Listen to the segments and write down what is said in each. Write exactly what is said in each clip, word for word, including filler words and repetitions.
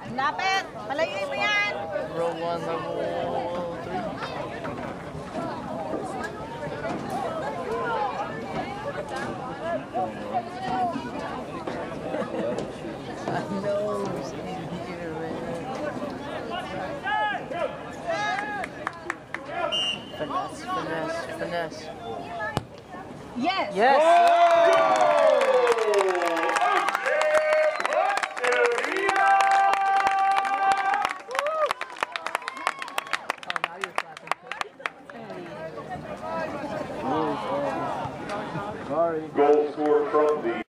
Lapit! Palayuin mo yan! Row one, level three. I know, same here, man. Finesse, finesse, finesse. Yes! Yes! Sorry. Goal scored from the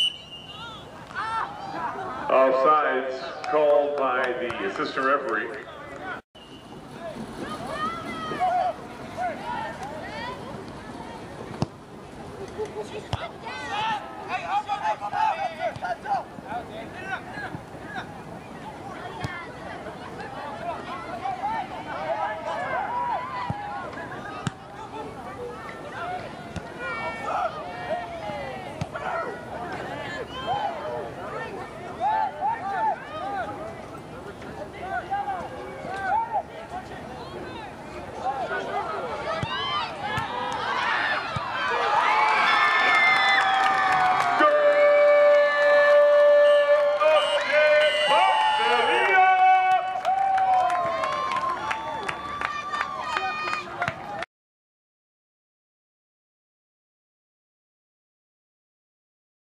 offsides called by the assistant referee.